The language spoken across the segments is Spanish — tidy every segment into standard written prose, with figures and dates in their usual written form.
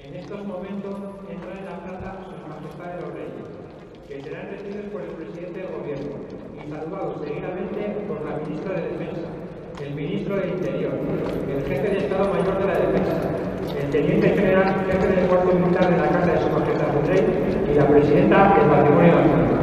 En estos momentos entran en la plaza sus majestades los reyes, que serán recibidos por el presidente del gobierno y saludados seguidamente por la ministra de Defensa, el ministro del Interior, el jefe de Estado Mayor de la Defensa, el teniente general jefe del cuarto militar de la Casa de Su Majestad el Rey y la presidenta del Patrimonio Nacional.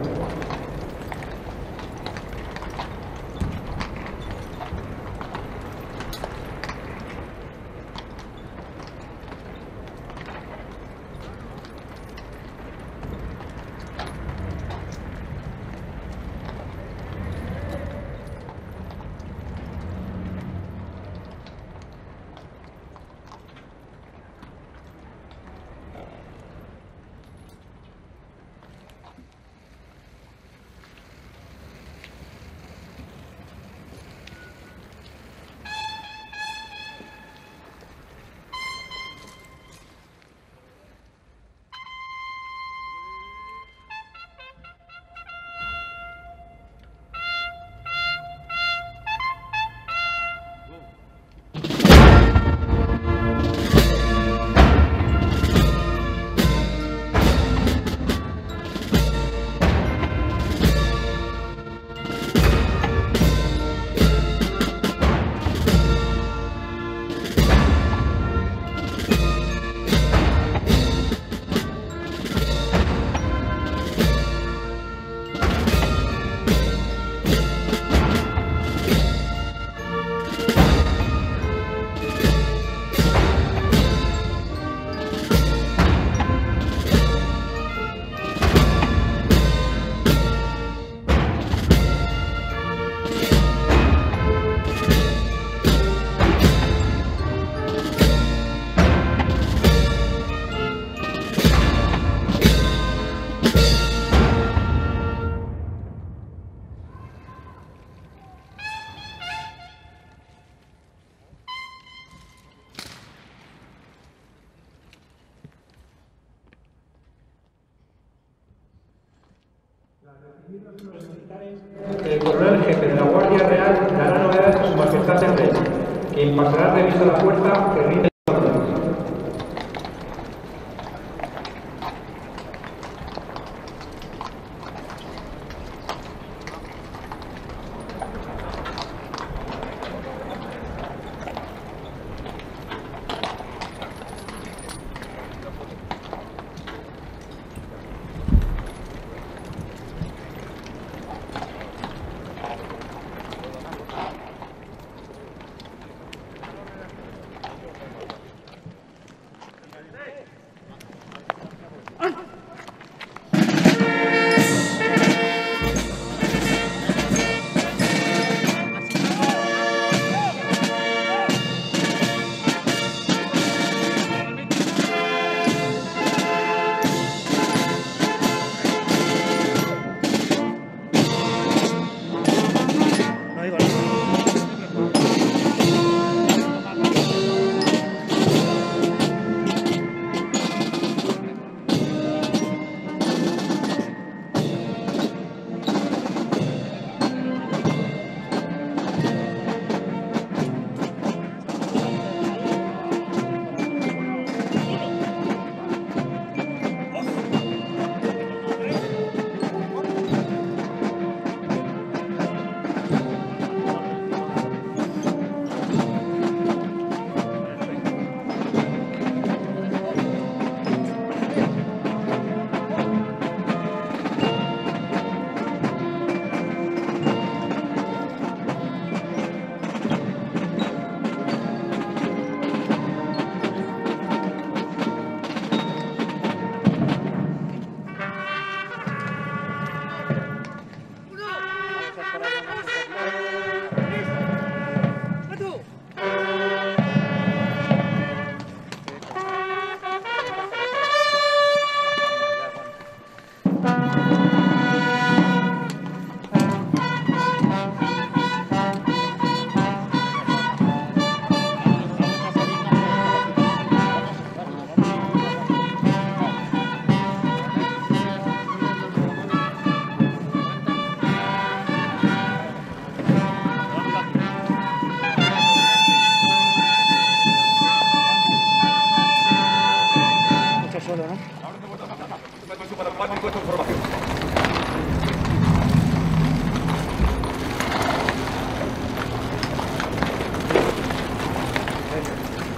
Los militares, el coronel jefe de la Guardia Real dará novedades a Su Majestad el Rey, quien pasará revista a la puerta que rinde las órdenes.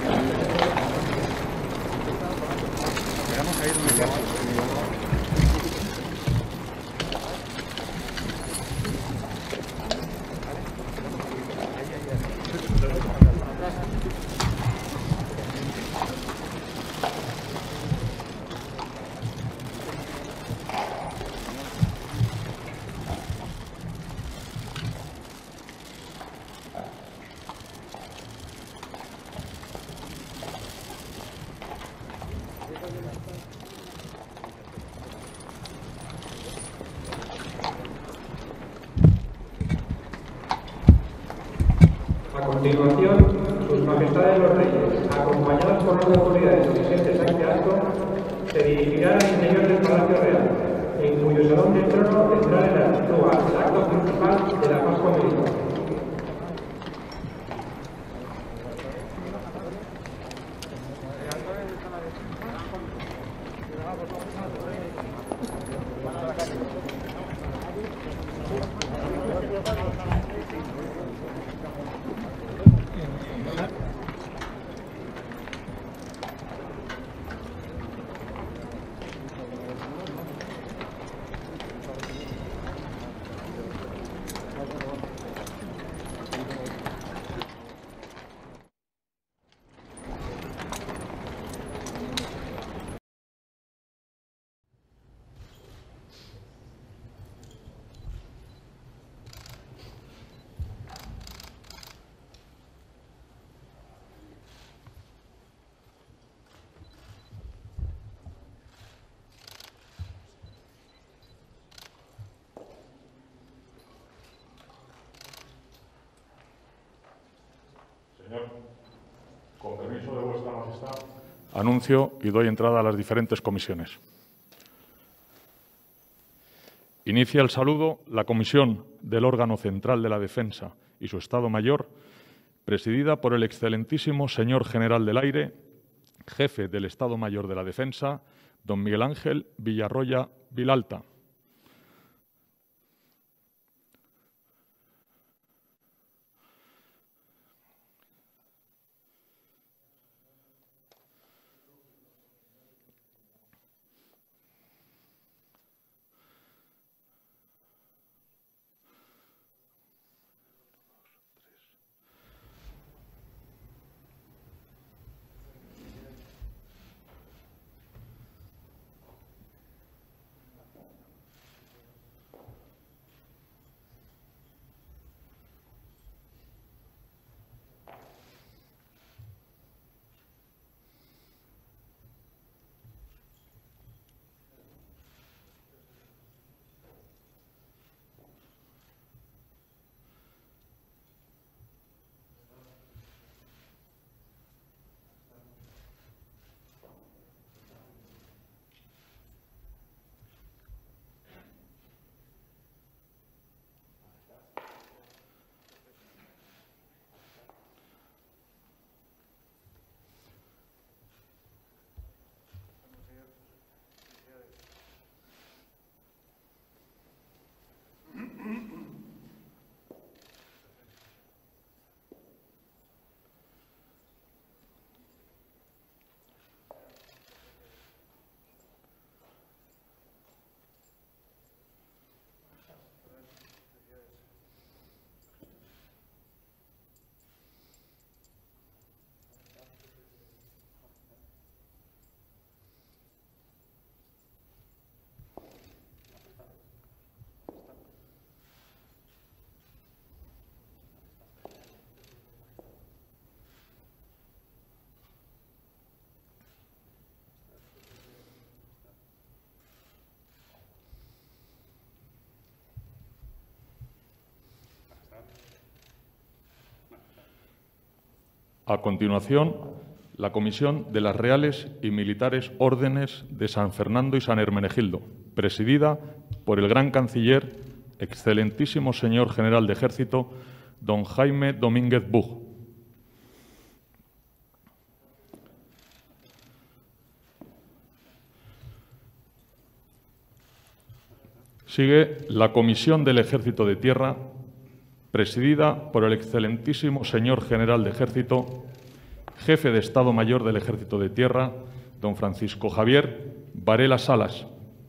A continuación, sus majestades los reyes, acompañados por las autoridades presentes a este acto, se dirigirán al interior del Palacio Real, en cuyo salón del trono tendrá lugar el acto principal de la Pascua Militar. Señor, con permiso de vuestra majestad, anuncio y doy entrada a las diferentes comisiones. Inicia el saludo la Comisión del Órgano Central de la Defensa y su Estado Mayor, presidida por el excelentísimo señor General del Aire, jefe del Estado Mayor de la Defensa, don Miguel Ángel Villarroya Vilalta. A continuación, la Comisión de las Reales y Militares Órdenes de San Fernando y San Hermenegildo, presidida por el Gran Canciller, excelentísimo señor General de Ejército, don Jaime Domínguez Buj. Sigue la Comisión del Ejército de Tierra, presidida por el excelentísimo señor General de Ejército, Jefe de Estado Mayor del Ejército de Tierra, don Francisco Javier Varela Salas.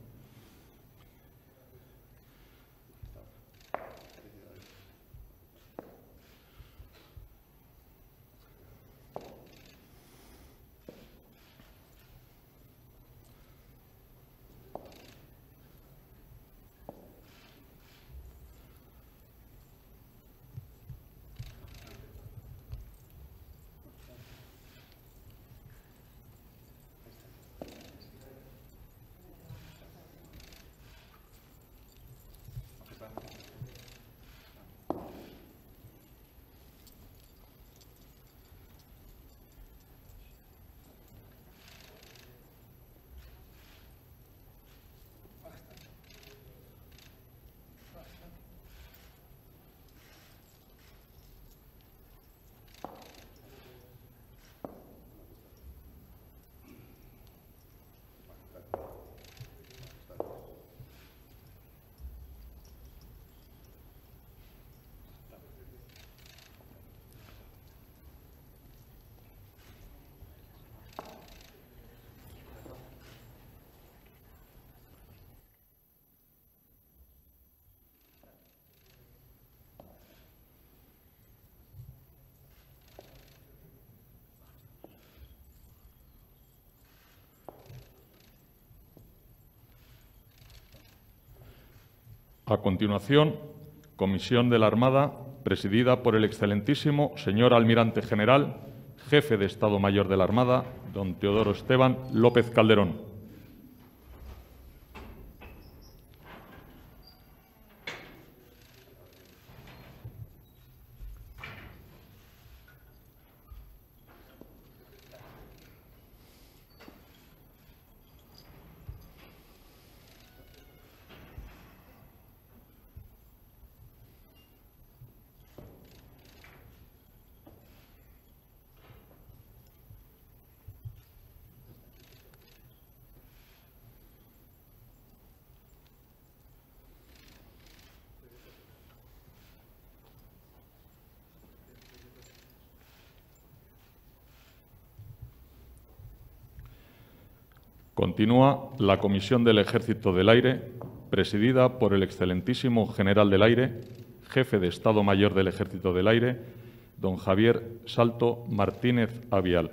A continuación, Comisión de la Armada, presidida por el excelentísimo señor Almirante General, Jefe de Estado Mayor de la Armada, don Teodoro Esteban López Calderón. Continúa la Comisión del Ejército del Aire, presidida por el excelentísimo General del Aire, Jefe de Estado Mayor del Ejército del Aire, don Javier Salto Martínez Avial.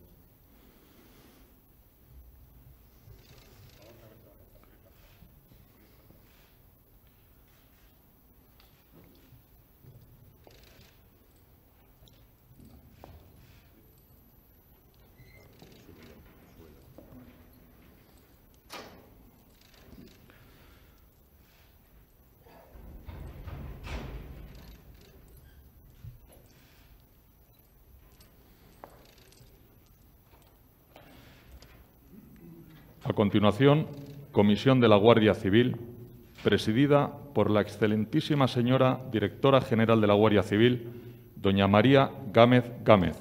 A continuación, Comisión de la Guardia Civil, presidida por la excelentísima señora Directora General de la Guardia Civil, doña María Gámez Gámez.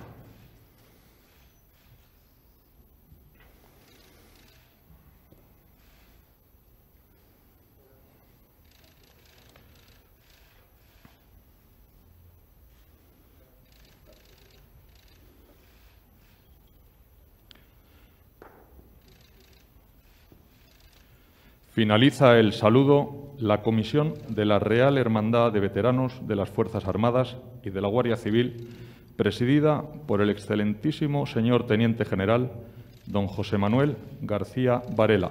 Finaliza el saludo la Comisión de la Real Hermandad de Veteranos de las Fuerzas Armadas y de la Guardia Civil, presidida por el excelentísimo señor Teniente General, don José Manuel García Varela.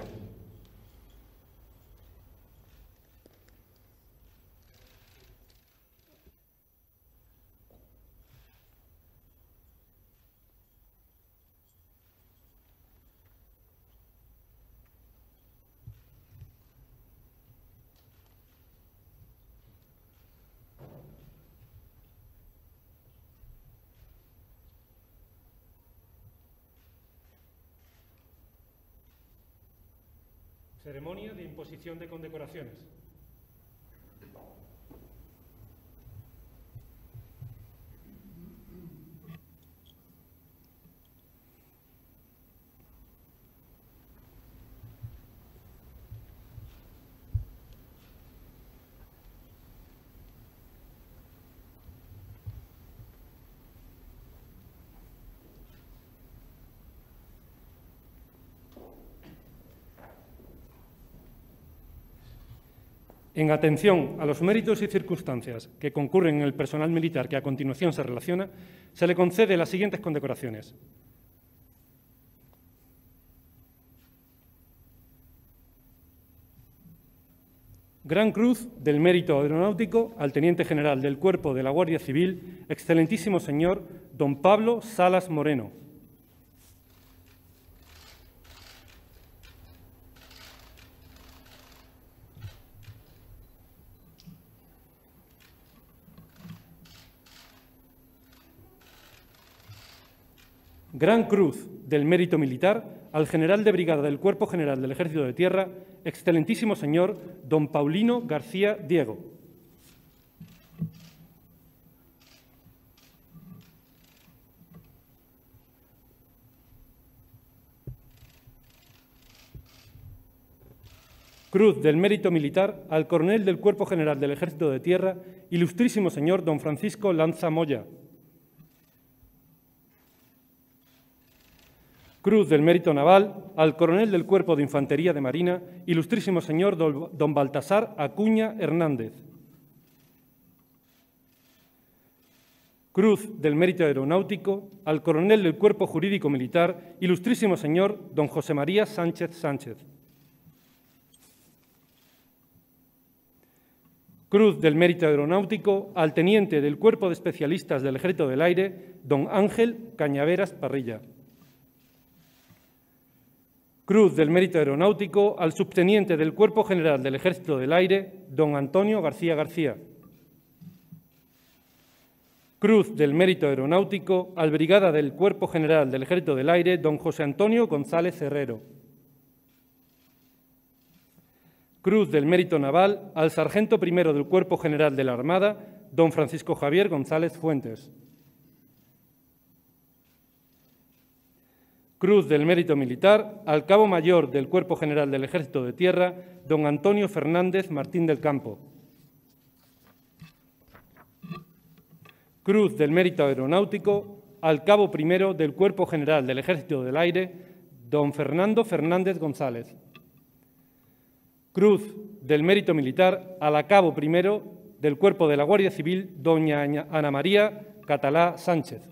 Ceremonia de imposición de condecoraciones. En atención a los méritos y circunstancias que concurren en el personal militar que a continuación se relaciona, se le concede las siguientes condecoraciones. Gran Cruz del Mérito Aeronáutico al Teniente General del Cuerpo de la Guardia Civil, excelentísimo señor don Pablo Salas Moreno. Gran Cruz del Mérito Militar al General de Brigada del Cuerpo General del Ejército de Tierra, excelentísimo señor don Paulino García Diego. Cruz del Mérito Militar al Coronel del Cuerpo General del Ejército de Tierra, ilustrísimo señor don Francisco Lanza Moya. Cruz del Mérito Naval al Coronel del Cuerpo de Infantería de Marina, ilustrísimo señor don Baltasar Acuña Hernández. Cruz del Mérito Aeronáutico al Coronel del Cuerpo Jurídico Militar, ilustrísimo señor don José María Sánchez Sánchez. Cruz del Mérito Aeronáutico al Teniente del Cuerpo de Especialistas del Ejército del Aire, don Ángel Cañaveras Parrilla. Cruz del Mérito Aeronáutico al Subteniente del Cuerpo General del Ejército del Aire, don Antonio García García. Cruz del Mérito Aeronáutico al Brigada del Cuerpo General del Ejército del Aire, don José Antonio González Herrero. Cruz del Mérito Naval al Sargento Primero del Cuerpo General de la Armada, don Francisco Javier González Fuentes. Cruz del Mérito Militar al Cabo Mayor del Cuerpo General del Ejército de Tierra, don Antonio Fernández Martín del Campo. Cruz del Mérito Aeronáutico al Cabo Primero del Cuerpo General del Ejército del Aire, don Fernando Fernández González. Cruz del Mérito Militar al Cabo Primero del Cuerpo de la Guardia Civil, doña Ana María Catalá Sánchez.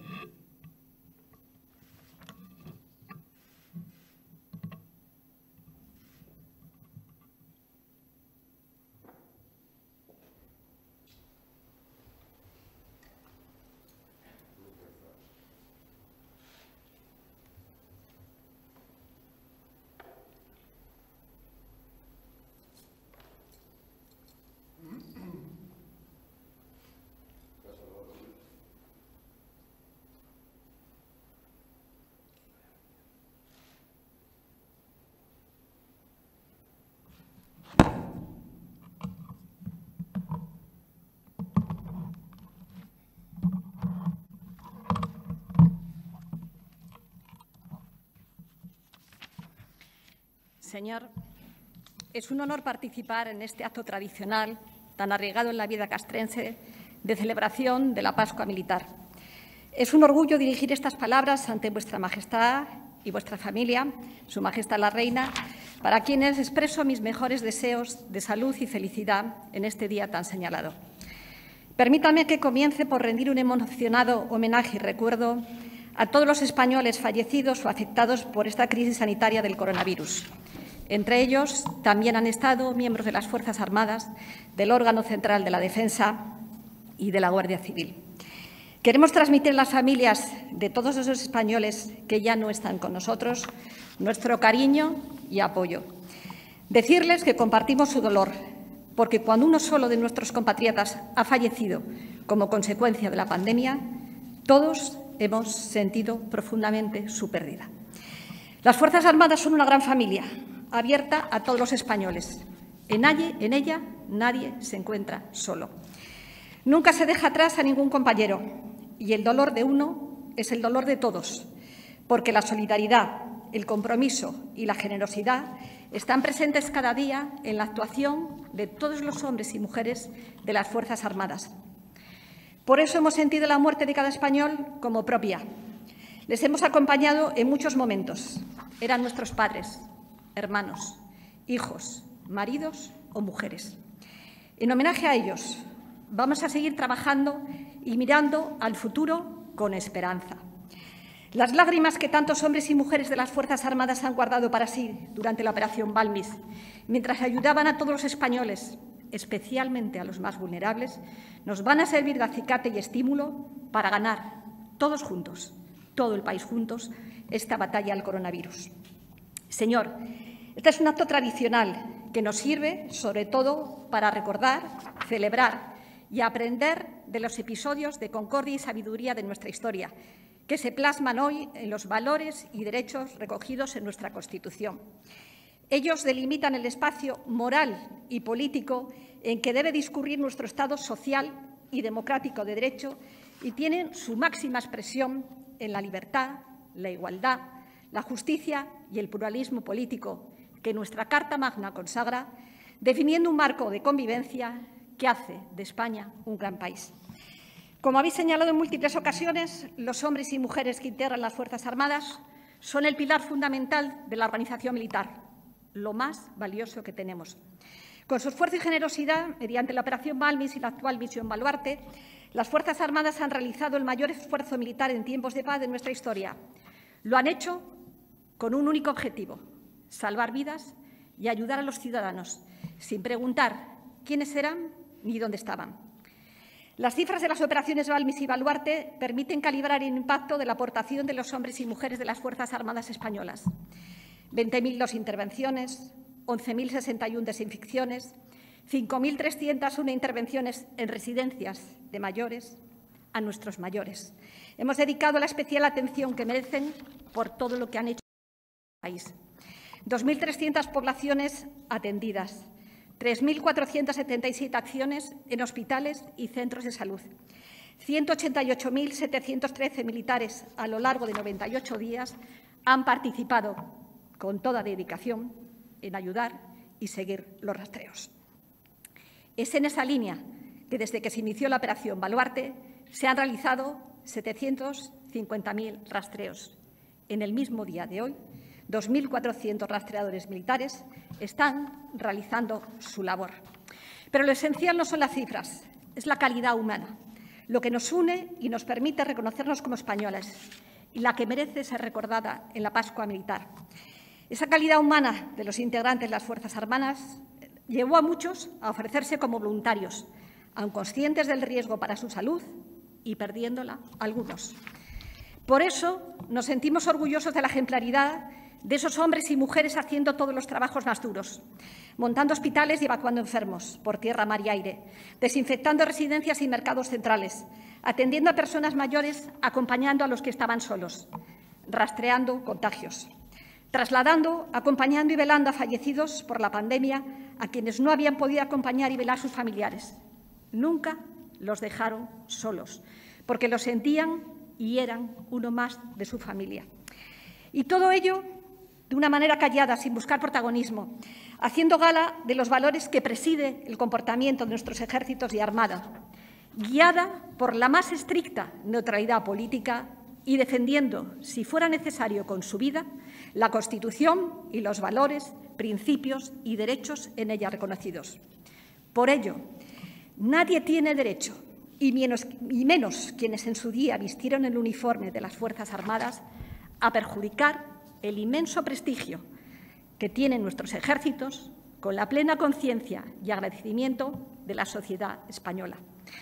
Señor, es un honor participar en este acto tradicional tan arraigado en la vida castrense de celebración de la Pascua Militar. Es un orgullo dirigir estas palabras ante vuestra Majestad y vuestra familia, Su Majestad la Reina, para quienes expreso mis mejores deseos de salud y felicidad en este día tan señalado. Permítanme que comience por rendir un emocionado homenaje y recuerdo a todos los españoles fallecidos o afectados por esta crisis sanitaria del coronavirus. Entre ellos también han estado miembros de las Fuerzas Armadas, del órgano central de la Defensa y de la Guardia Civil. Queremos transmitir a las familias de todos esos españoles que ya no están con nosotros nuestro cariño y apoyo. Decirles que compartimos su dolor, porque cuando uno solo de nuestros compatriotas ha fallecido como consecuencia de la pandemia, todos hemos sentido profundamente su pérdida. Las Fuerzas Armadas son una gran familia, abierta a todos los españoles. En ella nadie se encuentra solo. Nunca se deja atrás a ningún compañero y el dolor de uno es el dolor de todos, porque la solidaridad, el compromiso y la generosidad están presentes cada día en la actuación de todos los hombres y mujeres de las Fuerzas Armadas. Por eso hemos sentido la muerte de cada español como propia. Les hemos acompañado en muchos momentos. Eran nuestros padres, hermanos, hijos, maridos o mujeres. En homenaje a ellos, vamos a seguir trabajando y mirando al futuro con esperanza. Las lágrimas que tantos hombres y mujeres de las Fuerzas Armadas han guardado para sí durante la Operación Balmis, mientras ayudaban a todos los españoles, especialmente a los más vulnerables, nos van a servir de acicate y estímulo para ganar todos juntos, todo el país juntos, esta batalla al coronavirus. Señor, este es un acto tradicional que nos sirve, sobre todo, para recordar, celebrar y aprender de los episodios de concordia y sabiduría de nuestra historia, que se plasman hoy en los valores y derechos recogidos en nuestra Constitución. Ellos delimitan el espacio moral y político en que debe discurrir nuestro Estado social y democrático de derecho y tienen su máxima expresión en la libertad, la igualdad, la justicia y el pluralismo político que nuestra Carta Magna consagra, definiendo un marco de convivencia que hace de España un gran país. Como habéis señalado en múltiples ocasiones, los hombres y mujeres que integran las Fuerzas Armadas son el pilar fundamental de la organización militar, lo más valioso que tenemos. Con su esfuerzo y generosidad, mediante la Operación Balmis y la actual Misión Baluarte, las Fuerzas Armadas han realizado el mayor esfuerzo militar en tiempos de paz de nuestra historia. Lo han hecho con un único objetivo: salvar vidas y ayudar a los ciudadanos, sin preguntar quiénes eran ni dónde estaban. Las cifras de las operaciones Balmis y Baluarte permiten calibrar el impacto de la aportación de los hombres y mujeres de las Fuerzas Armadas españolas. 20.002 intervenciones, 11.061 desinfecciones, 5.301 intervenciones en residencias de mayores a nuestros mayores. Hemos dedicado la especial atención que merecen por todo lo que han hecho en el país. 2.300 poblaciones atendidas, 3.477 acciones en hospitales y centros de salud, 188.713 militares a lo largo de 98 días han participado con toda dedicación en ayudar y seguir los rastreos. Es en esa línea que, desde que se inició la Operación Baluarte, se han realizado 750.000 rastreos. En el mismo día de hoy, 2.400 rastreadores militares están realizando su labor. Pero lo esencial no son las cifras, es la calidad humana, lo que nos une y nos permite reconocernos como españoles y la que merece ser recordada en la Pascua Militar. Esa calidad humana de los integrantes de las Fuerzas Armadas llevó a muchos a ofrecerse como voluntarios, aun conscientes del riesgo para su salud y perdiéndola algunos. Por eso nos sentimos orgullosos de la ejemplaridad de esos hombres y mujeres haciendo todos los trabajos más duros, montando hospitales y evacuando enfermos por tierra, mar y aire, desinfectando residencias y mercados centrales, atendiendo a personas mayores, acompañando a los que estaban solos, rastreando contagios, trasladando, acompañando y velando a fallecidos por la pandemia a quienes no habían podido acompañar y velar sus familiares. Nunca los dejaron solos, porque los sentían y eran uno más de su familia. Y todo ello de una manera callada, sin buscar protagonismo, haciendo gala de los valores que preside el comportamiento de nuestros ejércitos y armada, guiada por la más estricta neutralidad política y defendiendo, si fuera necesario con su vida, la Constitución y los valores, principios y derechos en ella reconocidos. Por ello, nadie tiene derecho, y menos quienes en su día vistieron el uniforme de las Fuerzas Armadas, a perjudicar el inmenso prestigio que tienen nuestros ejércitos con la plena conciencia y agradecimiento de la sociedad española.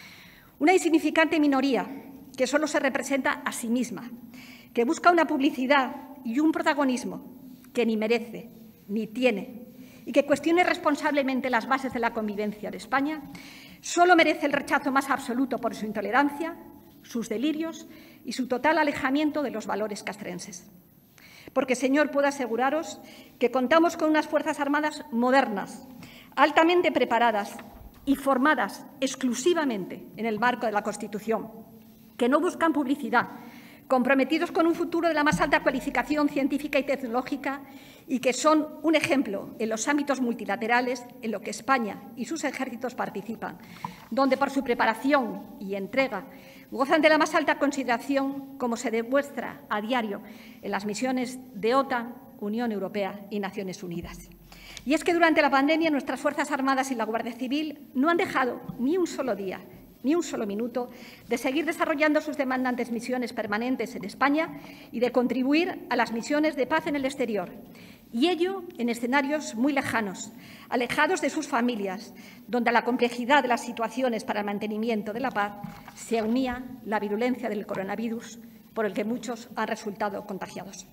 Una insignificante minoría que solo se representa a sí misma, que busca una publicidad y un protagonismo que ni merece ni tiene y que cuestione responsablemente las bases de la convivencia de España, solo merece el rechazo más absoluto por su intolerancia, sus delirios y su total alejamiento de los valores castrenses. Porque, señor, puedo aseguraros que contamos con unas Fuerzas Armadas modernas, altamente preparadas y formadas exclusivamente en el marco de la Constitución, que no buscan publicidad, comprometidos con un futuro de la más alta cualificación científica y tecnológica y que son un ejemplo en los ámbitos multilaterales en los que España y sus ejércitos participan, donde por su preparación y entrega gozan de la más alta consideración, como se demuestra a diario en las misiones de OTAN, Unión Europea y Naciones Unidas. Y es que durante la pandemia nuestras Fuerzas Armadas y la Guardia Civil no han dejado ni un solo día, ni un solo minuto de seguir desarrollando sus demandantes misiones permanentes en España y de contribuir a las misiones de paz en el exterior. Y ello en escenarios muy lejanos, alejados de sus familias, donde a la complejidad de las situaciones para el mantenimiento de la paz se unía la virulencia del coronavirus, por el que muchos han resultado contagiados.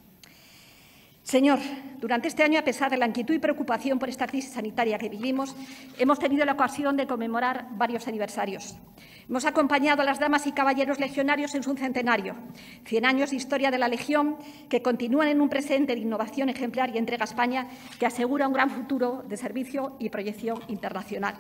Señor, durante este año, a pesar de la inquietud y preocupación por esta crisis sanitaria que vivimos, hemos tenido la ocasión de conmemorar varios aniversarios. Hemos acompañado a las damas y caballeros legionarios en su centenario, 100 años de historia de la Legión, que continúan en un presente de innovación ejemplar y entrega a España que asegura un gran futuro de servicio y proyección internacional.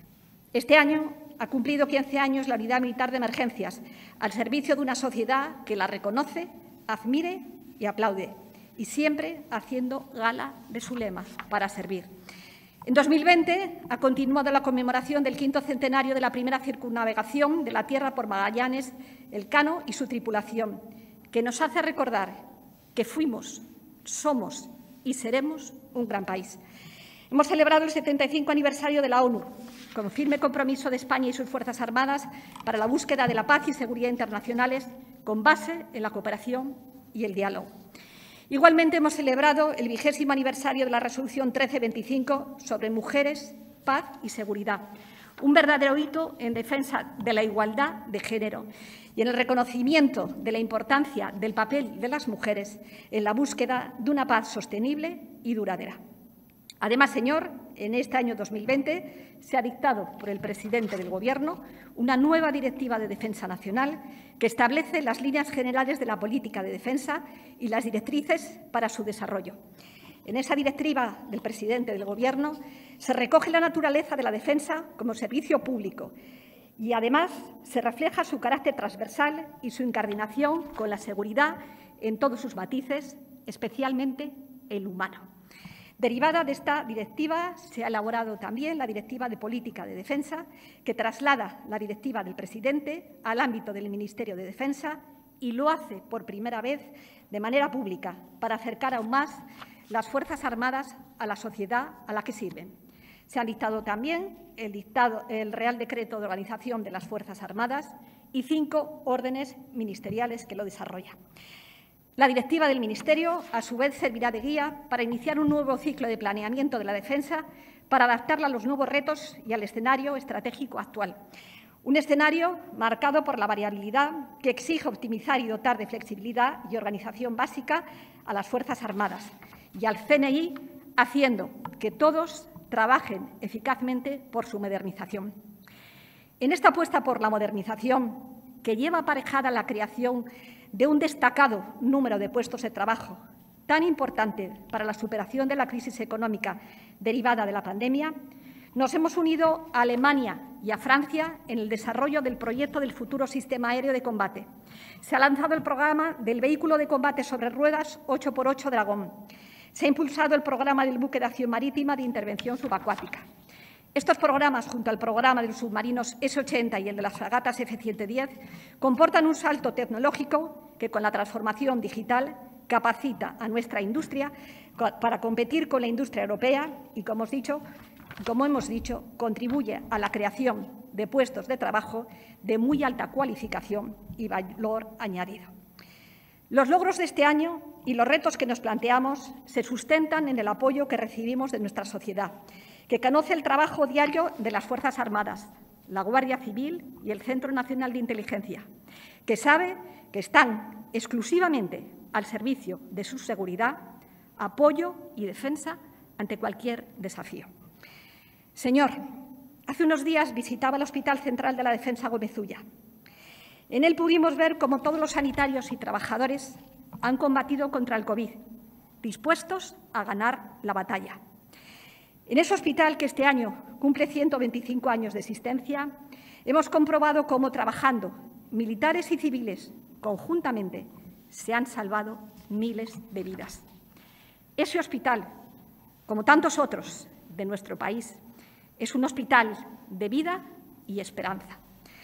Este año ha cumplido 15 años la Unidad Militar de Emergencias, al servicio de una sociedad que la reconoce, admire y aplaude, y siempre haciendo gala de su lema, para servir. En 2020 ha continuado la conmemoración del 5º centenario de la primera circunnavegación de la Tierra por Magallanes, Elcano y su tripulación, que nos hace recordar que fuimos, somos y seremos un gran país. Hemos celebrado el 75 aniversario de la ONU, con firme compromiso de España y sus Fuerzas Armadas para la búsqueda de la paz y seguridad internacionales con base en la cooperación y el diálogo. Igualmente, hemos celebrado el 20º aniversario de la Resolución 1325 sobre mujeres, paz y seguridad, un verdadero hito en defensa de la igualdad de género y en el reconocimiento de la importancia del papel de las mujeres en la búsqueda de una paz sostenible y duradera. Además, señor, en este año 2020 se ha dictado por el presidente del Gobierno una nueva Directiva de Defensa Nacional que establece las líneas generales de la política de defensa y las directrices para su desarrollo. En esa directiva del presidente del Gobierno se recoge la naturaleza de la defensa como servicio público y, además, se refleja su carácter transversal y su incardinación con la seguridad en todos sus matices, especialmente el humano. Derivada de esta directiva, se ha elaborado también la Directiva de Política de Defensa, que traslada la directiva del presidente al ámbito del Ministerio de Defensa y lo hace por primera vez de manera pública para acercar aún más las Fuerzas Armadas a la sociedad a la que sirven. Se han dictado también el Real Decreto de Organización de las Fuerzas Armadas y 5 órdenes ministeriales que lo desarrollan. La directiva del Ministerio, a su vez, servirá de guía para iniciar un nuevo ciclo de planeamiento de la defensa para adaptarla a los nuevos retos y al escenario estratégico actual. Un escenario marcado por la variabilidad que exige optimizar y dotar de flexibilidad y organización básica a las Fuerzas Armadas y al CNI, haciendo que todos trabajen eficazmente por su modernización. En esta apuesta por la modernización, que lleva aparejada la creación de un destacado número de puestos de trabajo, tan importante para la superación de la crisis económica derivada de la pandemia, nos hemos unido a Alemania y a Francia en el desarrollo del proyecto del futuro sistema aéreo de combate. Se ha lanzado el programa del vehículo de combate sobre ruedas 8x8 Dragón. Se ha impulsado el programa del buque de acción marítima de intervención subacuática. Estos programas, junto al programa de los submarinos S-80 y el de las fragatas F-110, comportan un salto tecnológico que, con la transformación digital, capacita a nuestra industria para competir con la industria europea y, como hemos dicho, contribuye a la creación de puestos de trabajo de muy alta cualificación y valor añadido. Los logros de este año y los retos que nos planteamos se sustentan en el apoyo que recibimos de nuestra sociedad, que conoce el trabajo diario de las Fuerzas Armadas, la Guardia Civil y el Centro Nacional de Inteligencia, que sabe que están exclusivamente al servicio de su seguridad, apoyo y defensa ante cualquier desafío. Señor, hace unos días visitaba el Hospital Central de la Defensa Gómez Ulla. En él pudimos ver cómo todos los sanitarios y trabajadores han combatido contra el COVID, dispuestos a ganar la batalla. En ese hospital, que este año cumple 125 años de existencia, hemos comprobado cómo, trabajando militares y civiles conjuntamente, se han salvado miles de vidas. Ese hospital, como tantos otros de nuestro país, es un hospital de vida y esperanza.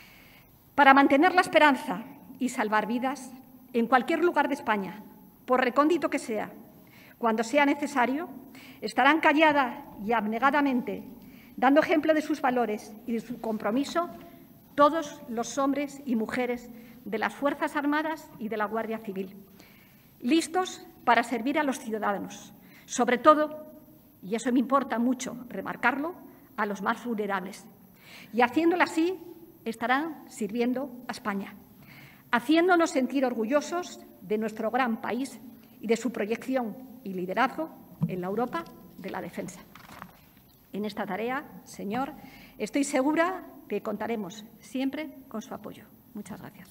Para mantener la esperanza y salvar vidas, en cualquier lugar de España, por recóndito que sea, Cuando sea necesario, estarán callada y abnegadamente, dando ejemplo de sus valores y de su compromiso, todos los hombres y mujeres de las Fuerzas Armadas y de la Guardia Civil, listos para servir a los ciudadanos, sobre todo, y eso me importa mucho remarcarlo, a los más vulnerables. Y haciéndolo así, estarán sirviendo a España, haciéndonos sentir orgullosos de nuestro gran país y de su proyección y liderazgo en la Europa de la defensa. En esta tarea, señor, estoy segura que contaremos siempre con su apoyo. Muchas gracias.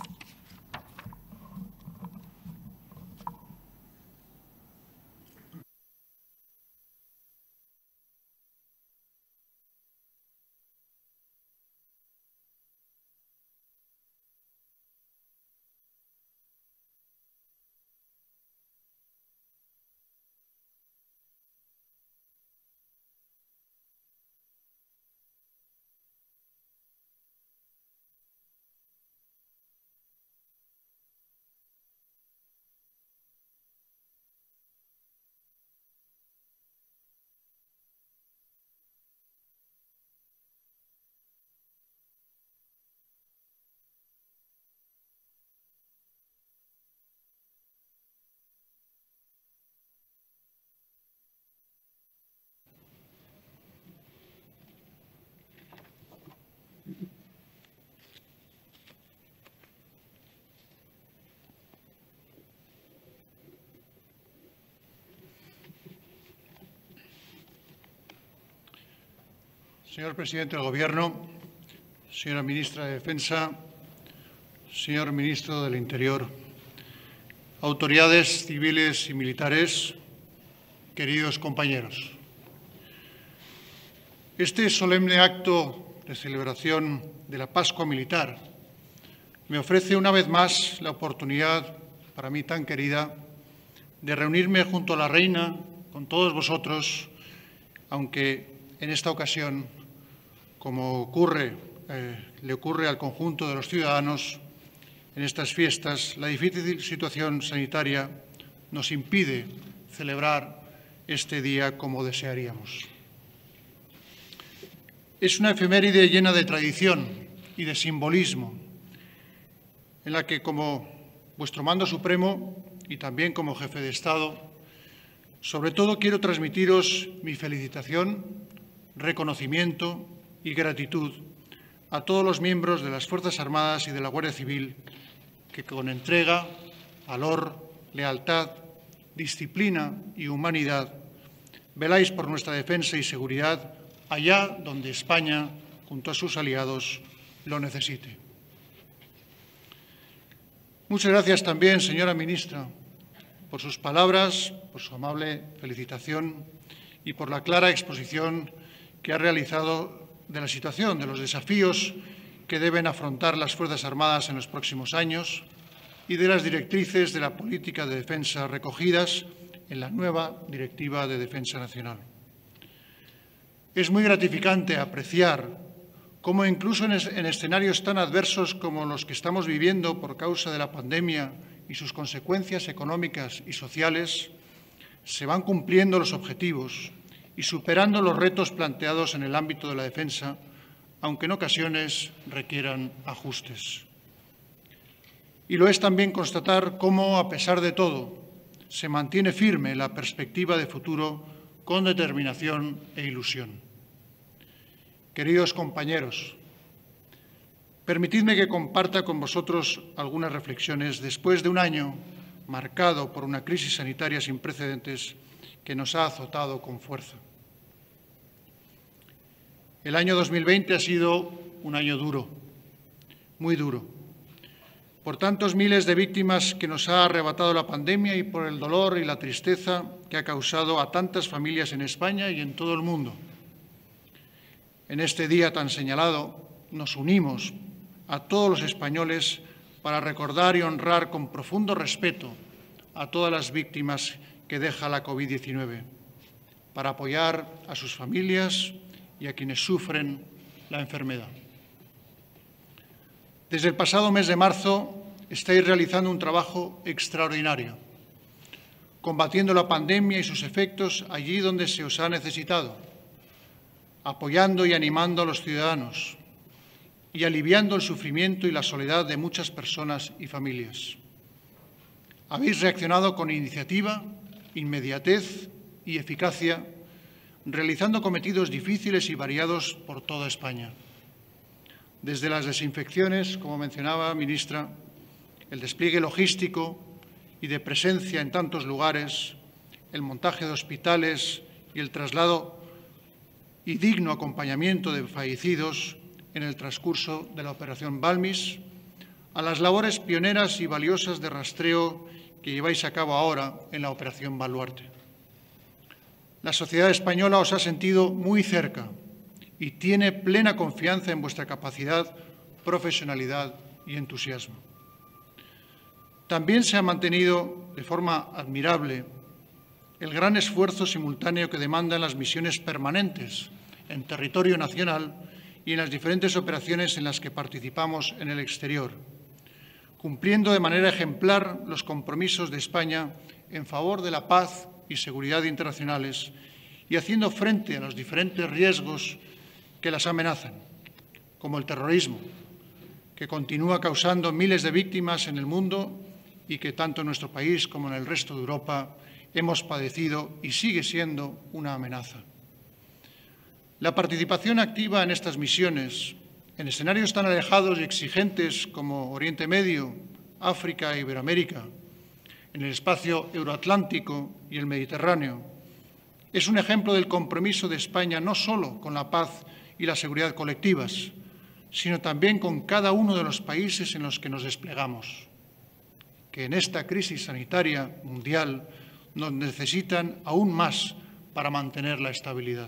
Señor presidente del Gobierno, señora ministra de Defensa, señor ministro del Interior, autoridades civiles y militares, queridos compañeros. Este solemne acto de celebración de la Pascua Militar me ofrece una vez más la oportunidad, para mí tan querida, de reunirme junto a la Reina, con todos vosotros, aunque en esta ocasión, como le ocurre al conjunto de los ciudadanos en estas fiestas, la difícil situación sanitaria nos impide celebrar este día como desearíamos. Es una efeméride llena de tradición y de simbolismo, en la que, como vuestro mando supremo y también como jefe de Estado, sobre todo quiero transmitiros mi felicitación, reconocimiento y gratitud a todos los miembros de las Fuerzas Armadas y de la Guardia Civil que con entrega, valor, lealtad, disciplina y humanidad veláis por nuestra defensa y seguridad allá donde España, junto a sus aliados, lo necesite. Muchas gracias también, señora ministra, por sus palabras, por su amable felicitación y por la clara exposición que ha realizado de la situación, de los desafíos que deben afrontar las Fuerzas Armadas en los próximos años y de las directrices de la política de defensa recogidas en la nueva Directiva de Defensa Nacional. Es muy gratificante apreciar cómo incluso en escenarios tan adversos como los que estamos viviendo por causa de la pandemia y sus consecuencias económicas y sociales, se van cumpliendo los objetivos y superando los retos planteados en el ámbito de la defensa, aunque en ocasiones requieran ajustes. Y lo es también constatar cómo, a pesar de todo, se mantiene firme la perspectiva de futuro con determinación e ilusión. Queridos compañeros, permitidme que comparta con vosotros algunas reflexiones después de un año marcado por una crisis sanitaria sin precedentes que nos ha azotado con fuerza. El año 2020 ha sido un año duro, muy duro, por tantos miles de víctimas que nos ha arrebatado la pandemia y por el dolor y la tristeza que ha causado a tantas familias en España y en todo el mundo. En este día tan señalado, nos unimos a todos los españoles para recordar y honrar con profundo respeto a todas las víctimas que deja la COVID-19, para apoyar a sus familias y a quienes sufren la enfermedad. Desde el pasado mes de marzo estáis realizando un trabajo extraordinario, combatiendo la pandemia y sus efectos allí donde se os ha necesitado, apoyando y animando a los ciudadanos y aliviando el sufrimiento y la soledad de muchas personas y familias. Habéis reaccionado con iniciativa, inmediatez y eficacia, realizando cometidos difíciles y variados por toda España. Desde las desinfecciones, como mencionaba, ministra, el despliegue logístico y de presencia en tantos lugares, el montaje de hospitales y el traslado y digno acompañamiento de fallecidos en el transcurso de la Operación Balmis, a las labores pioneras y valiosas de rastreo que lleváis a cabo ahora en la Operación Baluarte. La sociedad española os ha sentido muy cerca y tiene plena confianza en vuestra capacidad, profesionalidad y entusiasmo. También se ha mantenido de forma admirable el gran esfuerzo simultáneo que demandan las misiones permanentes en territorio nacional y en las diferentes operaciones en las que participamos en el exterior, cumpliendo de manera ejemplar los compromisos de España en favor de la paz y seguridad internacionales y haciendo frente a los diferentes riesgos que las amenazan, como el terrorismo, que continúa causando miles de víctimas en el mundo y que tanto en nuestro país como en el resto de Europa hemos padecido y sigue siendo una amenaza. La participación activa en estas misiones, en escenarios tan alejados y exigentes como Oriente Medio, África e Iberoamérica, en el espacio euroatlántico y el Mediterráneo, es un ejemplo del compromiso de España no solo con la paz y la seguridad colectivas, sino también con cada uno de los países en los que nos desplegamos, que en esta crisis sanitaria mundial nos necesitan aún más para mantener la estabilidad.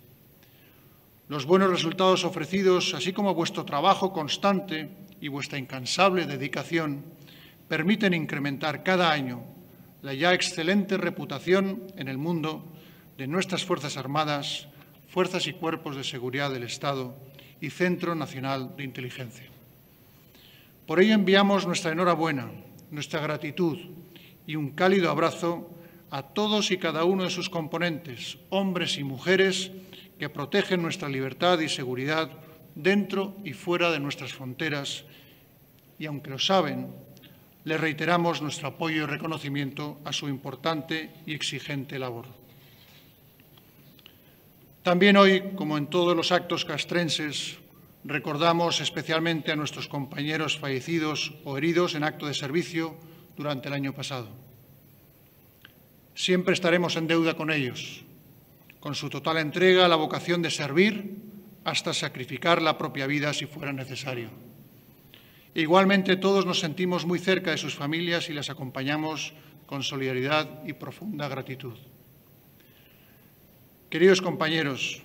Los buenos resultados ofrecidos, así como vuestro trabajo constante y vuestra incansable dedicación, permiten incrementar cada año la ya excelente reputación en el mundo de nuestras Fuerzas Armadas, fuerzas y cuerpos de seguridad del Estado y Centro Nacional de Inteligencia. Por ello enviamos nuestra enhorabuena, nuestra gratitud y un cálido abrazo a todos y cada uno de sus componentes, hombres y mujeres, que protegen nuestra libertad y seguridad dentro y fuera de nuestras fronteras, y aunque lo saben, les reiteramos nuestro apoyo y reconocimiento a su importante y exigente labor. También hoy, como en todos los actos castrenses, recordamos especialmente a nuestros compañeros fallecidos o heridos en acto de servicio durante el año pasado. Siempre estaremos en deuda con ellos, con su total entrega a la vocación de servir hasta sacrificar la propia vida si fuera necesario. Igualmente, todos nos sentimos muy cerca de sus familias y las acompañamos con solidaridad y profunda gratitud. Queridos compañeros,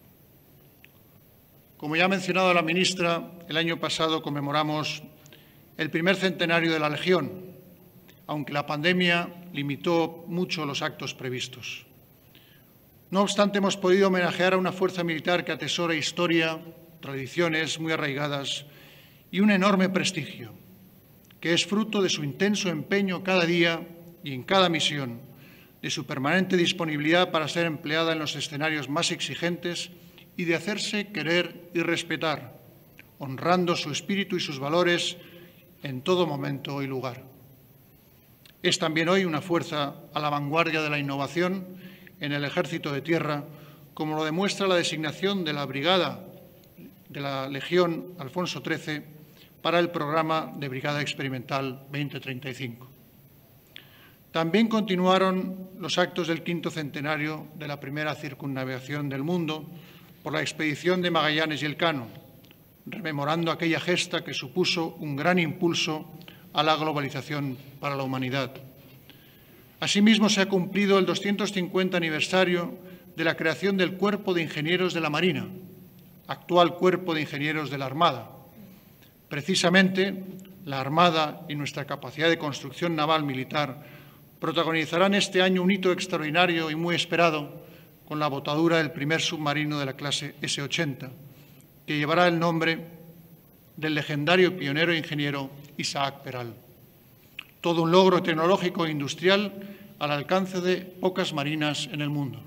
como ya ha mencionado la ministra, el año pasado conmemoramos el primer centenario de la Legión, aunque la pandemia limitó mucho los actos previstos. No obstante, hemos podido homenajear a una fuerza militar que atesora historia, tradiciones muy arraigadas y un enorme prestigio, que es fruto de su intenso empeño cada día y en cada misión, de su permanente disponibilidad para ser empleada en los escenarios más exigentes y de hacerse querer y respetar, honrando su espíritu y sus valores en todo momento y lugar. Es también hoy una fuerza a la vanguardia de la innovación en el Ejército de Tierra, como lo demuestra la designación de la Brigada de la Legión Alfonso XIII para el programa de Brigada Experimental 2035. También continuaron los actos del 5º centenario de la primera circunnavegación del mundo por la expedición de Magallanes y Elcano, rememorando aquella gesta que supuso un gran impulso a la globalización para la humanidad. Asimismo, se ha cumplido el 250 aniversario de la creación del Cuerpo de Ingenieros de la Marina, actual Cuerpo de Ingenieros de la Armada. Precisamente, la Armada y nuestra capacidad de construcción naval militar protagonizarán este año un hito extraordinario y muy esperado con la botadura del primer submarino de la clase S-80, que llevará el nombre del legendario pionero e ingeniero Isaac Peral. Todo un logro tecnológico e industrial al alcance de pocas marinas en el mundo.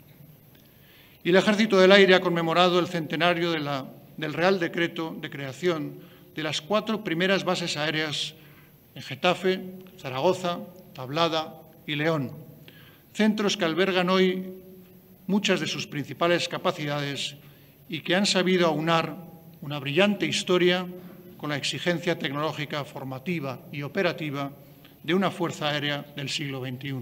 Y el Ejército del Aire ha conmemorado el centenario del Real Decreto de creación de las 4 primeras bases aéreas en Getafe, Zaragoza, Tablada y León, centros que albergan hoy muchas de sus principales capacidades y que han sabido aunar una brillante historia con la exigencia tecnológica, formativa y operativa de una Fuerza Aérea del siglo XXI.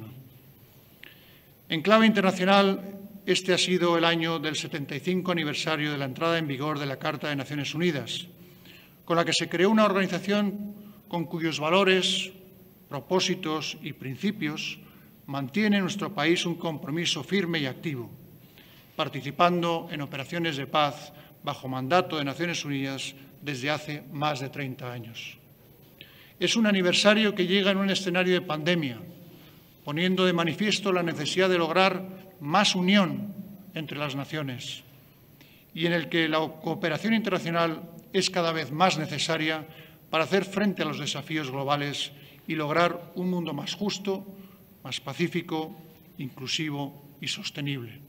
En clave internacional, este ha sido el año del 75 aniversario de la entrada en vigor de la Carta de Naciones Unidas, con la que se creó una organización con cuyos valores, propósitos y principios mantiene nuestro país un compromiso firme y activo, participando en operaciones de paz bajo mandato de Naciones Unidas desde hace más de 30 años. Es un aniversario que llega en un escenario de pandemia, poniendo de manifiesto la necesidad de lograr más unión entre las naciones y en el que la cooperación internacional es cada vez más necesaria para hacer frente a los desafíos globales y lograr un mundo más justo, más pacífico, inclusivo y sostenible.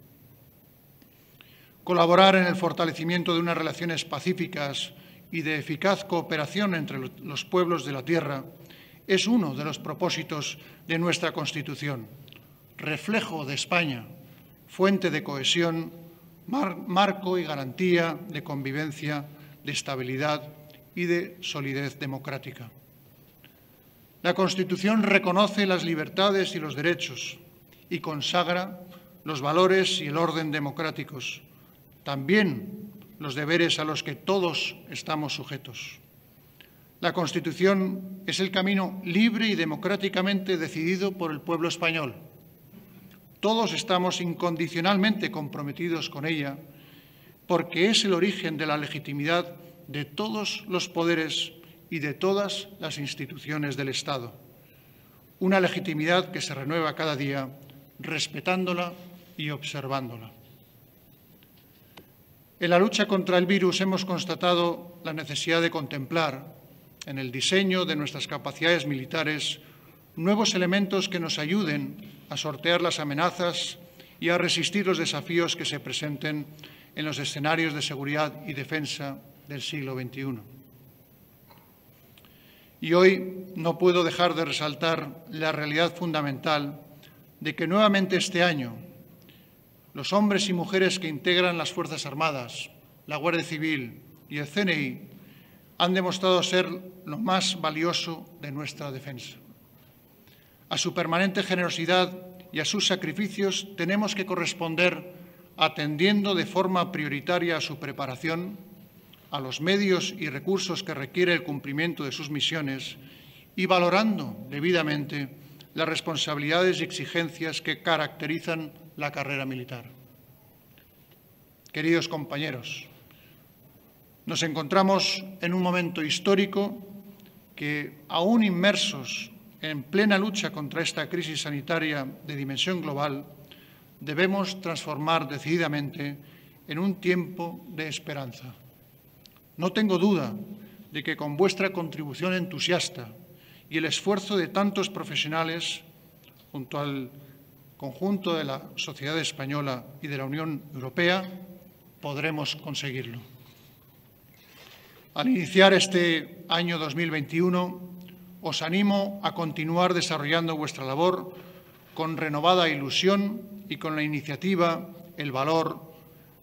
Colaborar en el fortalecimiento de unas relaciones pacíficas y de eficaz cooperación entre los pueblos de la tierra es uno de los propósitos de nuestra Constitución, reflejo de España, fuente de cohesión, marco y garantía de convivencia, de estabilidad y de solidez democrática. La Constitución reconoce las libertades y los derechos y consagra los valores y el orden democráticos, también los deberes a los que todos estamos sujetos. La Constitución es el camino libre y democráticamente decidido por el pueblo español. Todos estamos incondicionalmente comprometidos con ella porque es el origen de la legitimidad de todos los poderes y de todas las instituciones del Estado. Una legitimidad que se renueva cada día, respetándola y observándola. En la lucha contra el virus hemos constatado la necesidad de contemplar, en el diseño de nuestras capacidades militares, nuevos elementos que nos ayuden a sortear las amenazas y a resistir los desafíos que se presenten en los escenarios de seguridad y defensa del siglo XXI. Y hoy no puedo dejar de resaltar la realidad fundamental de que nuevamente este año los hombres y mujeres que integran las Fuerzas Armadas, la Guardia Civil y el CNI han demostrado ser lo más valioso de nuestra defensa. A su permanente generosidad y a sus sacrificios tenemos que corresponder atendiendo de forma prioritaria a su preparación, a los medios y recursos que requiere el cumplimiento de sus misiones y valorando debidamente las responsabilidades y exigencias que caracterizan la carrera militar. Queridos compañeros, nos encontramos en un momento histórico que, aún inmersos en plena lucha contra esta crisis sanitaria de dimensión global, debemos transformar decididamente en un tiempo de esperanza. No tengo duda de que con vuestra contribución entusiasta y el esfuerzo de tantos profesionales, junto al conjunto de la sociedad española y de la Unión Europea, podremos conseguirlo. Al iniciar este año 2021, os animo a continuar desarrollando vuestra labor con renovada ilusión y con la iniciativa, el valor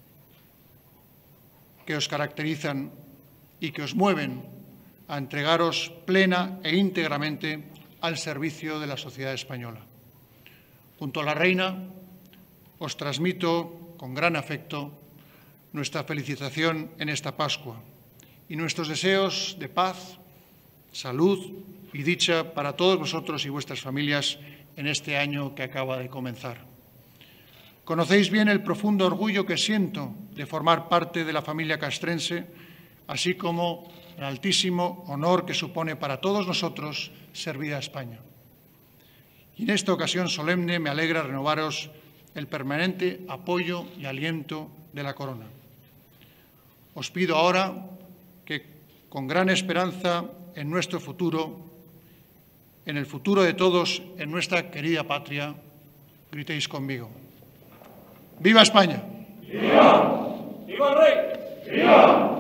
que os caracterizan y que os mueven a entregaros plena e íntegramente al servicio de la sociedad española. Junto a la Reina, os transmito con gran afecto nuestra felicitación en esta Pascua y nuestros deseos de paz, salud y dicha para todos vosotros y vuestras familias en este año que acaba de comenzar. Conocéis bien el profundo orgullo que siento de formar parte de la familia castrense, así como el altísimo honor que supone para todos nosotros servir a España. Y en esta ocasión solemne me alegra renovaros el permanente apoyo y aliento de la Corona. Os pido ahora que, con gran esperanza en nuestro futuro, en el futuro de todos en nuestra querida patria. Gritéis conmigo. ¡Viva España! ¡Viva! ¡Viva el rey! ¡Viva!